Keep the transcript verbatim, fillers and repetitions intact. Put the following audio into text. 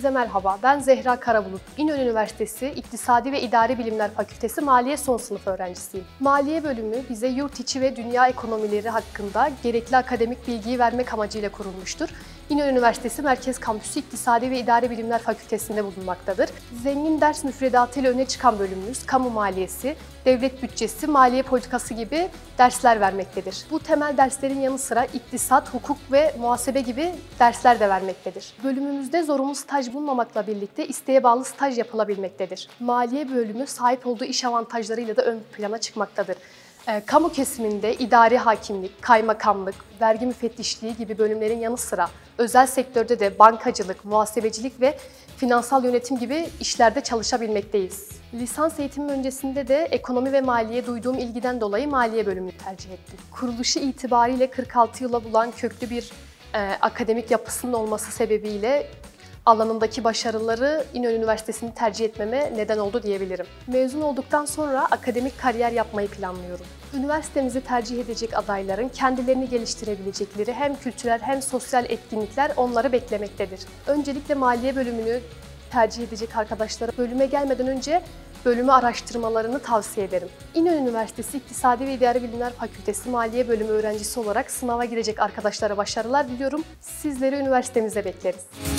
Herkese merhaba, ben Zehra Karabulut. İnönü Üniversitesi İktisadi ve İdari Bilimler Fakültesi Maliye son sınıf öğrencisiyim. Maliye bölümü bize yurt içi ve dünya ekonomileri hakkında gerekli akademik bilgiyi vermek amacıyla kurulmuştur. İnönü Üniversitesi Merkez Kampüsü İktisadi ve İdari Bilimler Fakültesi'nde bulunmaktadır. Zengin ders müfredatıyla öne çıkan bölümümüz kamu maliyesi, devlet bütçesi, maliye politikası gibi dersler vermektedir. Bu temel derslerin yanı sıra iktisat, hukuk ve muhasebe gibi dersler de vermektedir. Bölümümüzde zorunlu staj bulunmamakla birlikte isteğe bağlı staj yapılabilmektedir. Maliye bölümü sahip olduğu iş avantajlarıyla da ön plana çıkmaktadır. E, kamu kesiminde idari hakimlik, kaymakamlık, vergi müfettişliği gibi bölümlerin yanı sıra özel sektörde de bankacılık, muhasebecilik ve finansal yönetim gibi işlerde çalışabilmekteyiz. Lisans eğitimi öncesinde de ekonomi ve maliye duyduğum ilgiden dolayı maliye bölümünü tercih ettim. Kuruluşu itibariyle kırk altı yıla bulan köklü bir e, akademik yapısının olması sebebiyle alanındaki başarıları İnönü Üniversitesi'ni tercih etmeme neden oldu diyebilirim. Mezun olduktan sonra akademik kariyer yapmayı planlıyorum. Üniversitemizi tercih edecek adayların kendilerini geliştirebilecekleri hem kültürel hem sosyal etkinlikler onları beklemektedir. Öncelikle maliye bölümünü tercih edecek arkadaşlara bölüme gelmeden önce bölümü araştırmalarını tavsiye ederim. İnönü Üniversitesi İktisadi ve İdari Bilimler Fakültesi Maliye Bölümü öğrencisi olarak sınava girecek arkadaşlara başarılar diliyorum. Sizleri üniversitemize bekleriz.